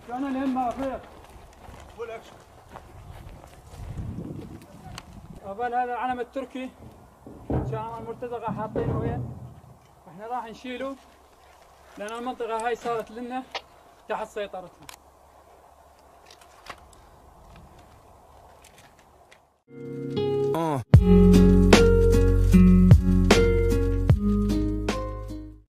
شلون الهمة أخير؟ فول اكشن. أبان هذا العلم التركي شامل المرتزقة حاطينه وين؟ احنا راح نشيله لأن المنطقة هاي صارت لنا تحت سيطرتنا.